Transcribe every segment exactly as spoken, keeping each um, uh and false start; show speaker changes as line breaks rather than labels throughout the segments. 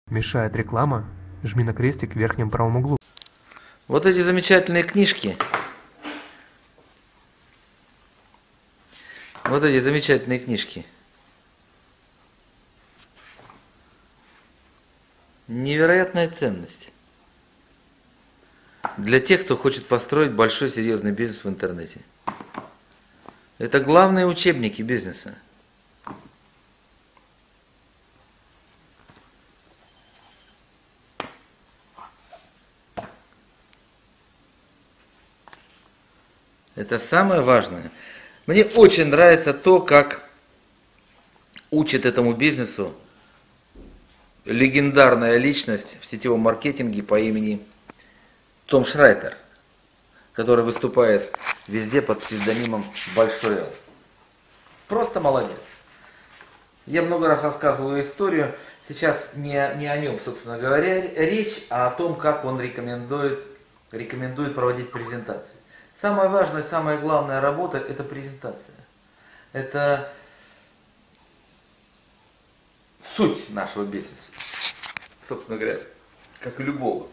Мешает реклама? Жми на крестик в верхнем правом углу.
Вот эти замечательные книжки. Вот эти замечательные книжки. Невероятная ценность. Для тех, кто хочет построить большой серьезный бизнес в интернете. Это главные учебники бизнеса. Это самое важное. Мне очень нравится то, как учит этому бизнесу легендарная личность в сетевом маркетинге по имени Том Шрайтер, который выступает везде под псевдонимом Большой Л. Просто молодец. Я много раз рассказывал историю, сейчас не, не о нем, собственно говоря, речь, а о том, как он рекомендует, рекомендует проводить презентации. Самая важная, самая главная работа – это презентация. Это суть нашего бизнеса, собственно говоря, как и любого.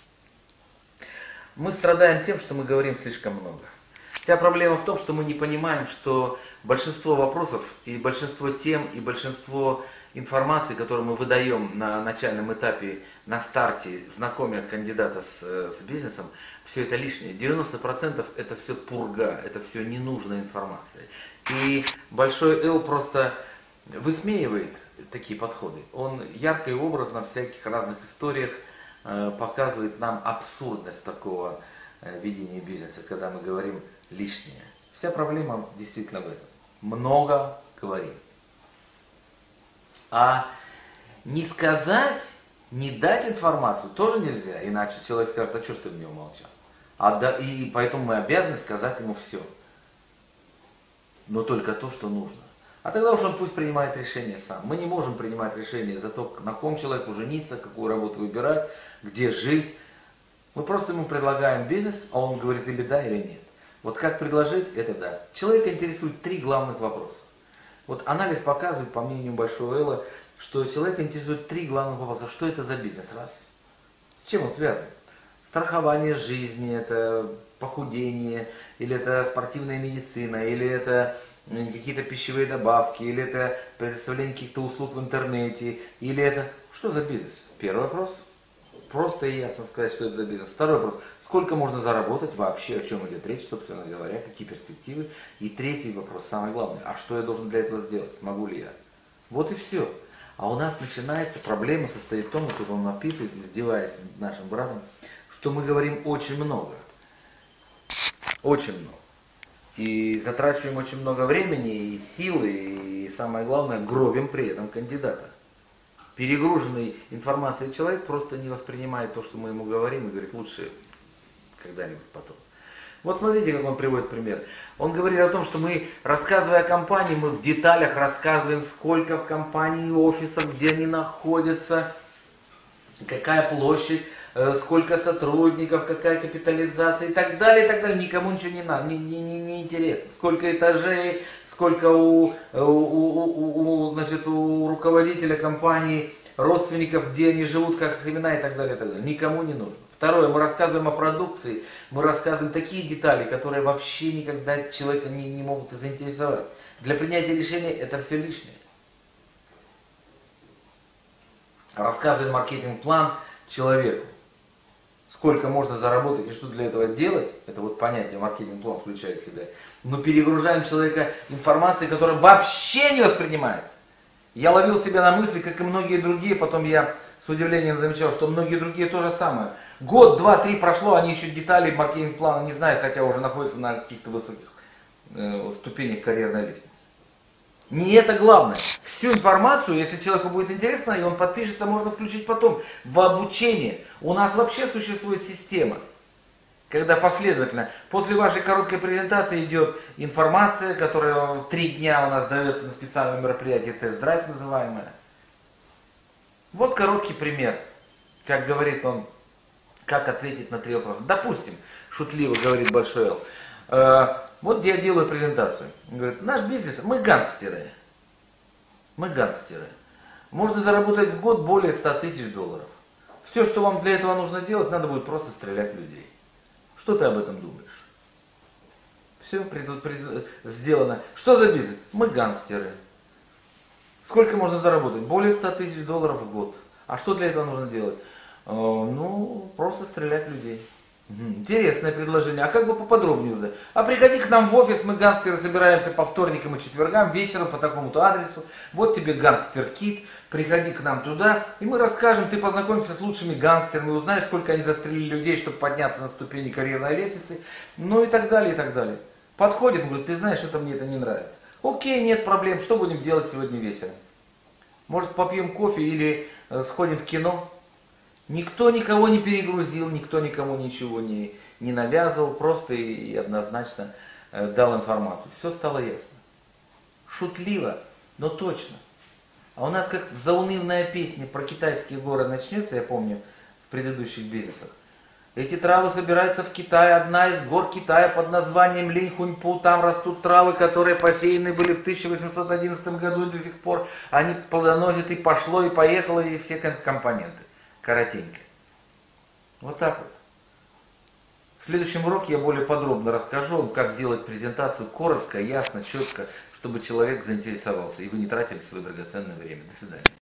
Мы страдаем тем, что мы говорим слишком много. Вся проблема в том, что мы не понимаем, что большинство вопросов и большинство тем, и большинство информации, которую мы выдаем на начальном этапе, на старте, знакомя кандидата с, с бизнесом, все это лишнее. девяносто процентов это все пурга, это все ненужная информация. И Большой Л просто высмеивает такие подходы. Он ярко и образно в всяких разных историях э, показывает нам абсурдность такого э, видения бизнеса, когда мы говорим лишнее. Вся проблема действительно в этом. Много говорим. А не сказать, не дать информацию тоже нельзя, иначе человек скажет, а что ж ты мне умолчал? А да, и поэтому мы обязаны сказать ему все. Но только то, что нужно. А тогда уж он пусть принимает решение сам. Мы не можем принимать решение за то, на ком человеку жениться, какую работу выбирать, где жить. Мы просто ему предлагаем бизнес, а он говорит или да, или нет. Вот как предложить, это да. Человека интересует три главных вопроса. Вот анализ показывает, по мнению Большого Элла, что человека интересует три главных вопроса. Что это за бизнес? Раз. С чем он связан? Страхование жизни, это похудение, или это спортивная медицина, или это какие-то пищевые добавки, или это предоставление каких-то услуг в интернете, или это... Что за бизнес? Первый вопрос. Просто и ясно сказать, что это за бизнес. Второй вопрос. Сколько можно заработать вообще, о чем идет речь, собственно говоря, какие перспективы. И третий вопрос, самый главный. А что я должен для этого сделать? Смогу ли я? Вот и все. А у нас начинается, проблема состоит в том, вот тут он описывает, издеваясь над нашим братом, что мы говорим очень много. Очень много. И затрачиваем очень много времени и силы, и самое главное, гробим при этом кандидата. Перегруженный информацией человек просто не воспринимает то, что мы ему говорим, и говорит, лучше когда-нибудь потом. Вот смотрите, как он приводит пример. Он говорит о том, что мы, рассказывая о компании, мы в деталях рассказываем, сколько в компании офисов, где они находятся, какая площадь, сколько сотрудников, какая капитализация и так далее, и так далее. Никому ничего не надо, не, не, не, не интересно. Сколько этажей, сколько у, у, у, у, значит, у руководителя компании родственников, где они живут, как их имена и так далее, и так далее. Никому не нужно. Второе, мы рассказываем о продукции, мы рассказываем такие детали, которые вообще никогда человека не, не могут заинтересовать. Для принятия решения это все лишнее. Рассказываем маркетинг-план человеку. Сколько можно заработать и что для этого делать, это вот понятие маркетинг-план включает в себя. Мы перегружаем человека информацией, которая вообще не воспринимается. Я ловил себя на мысли, как и многие другие, потом я с удивлением замечал, что многие другие то же самое. Год, два, три прошло, они еще детали маркетинг-плана не знают, хотя уже находятся на каких-то высоких э, ступенях карьерной лестницы. Не это главное. Всю информацию, если человеку будет интересно, и он подпишется, можно включить потом в обучение. У нас вообще существует система, когда последовательно, после вашей короткой презентации идет информация, которая три дня у нас дается на специальном мероприятии, тест-драйв называемое. Вот короткий пример, как говорит он, как ответить на три вопроса. Допустим, шутливо говорит Большой Л. Э, вот я делаю презентацию. Он говорит, наш бизнес, мы гангстеры. Мы гангстеры. Можно заработать в год более ста тысяч долларов. Все, что вам для этого нужно делать, надо будет просто стрелять в людей. Что ты об этом думаешь? Все пред, пред, сделано. Что за бизнес? Мы гангстеры. Сколько можно заработать? Более ста тысяч долларов в год. А что для этого нужно делать? Э, ну, просто стрелять в людей. Интересное предложение. А как бы поподробнее узнать? А приходи к нам в офис, мы гангстеры собираемся по вторникам и четвергам вечером по такому-то адресу. Вот тебе гангстер-кит, приходи к нам туда, и мы расскажем, ты познакомишься с лучшими гангстерами, узнаешь, сколько они застрелили людей, чтобы подняться на ступени карьерной лестницы, ну и так далее, и так далее. Подходит, говорит, ты знаешь, это мне это не нравится. Окей, нет проблем, что будем делать сегодня вечером? Может, попьем кофе или э, сходим в кино? Никто никого не перегрузил, никто никому ничего не, не навязывал, просто и, и однозначно э, дал информацию. Все стало ясно. Шутливо, но точно. А у нас как заунывная песня про китайские горы начнется, я помню, в предыдущих бизнесах. Эти травы собираются в Китае, одна из гор Китая под названием Линьхуньпу, там растут травы, которые посеяны были в тысяча восемьсот одиннадцатом году и до сих пор. Они плодоносят, и пошло, и поехало, и все компоненты. Коротенько. Вот так вот. В следующем уроке я более подробно расскажу вам, как делать презентацию коротко, ясно, четко, чтобы человек заинтересовался, и вы не тратили свое драгоценное время. До свидания.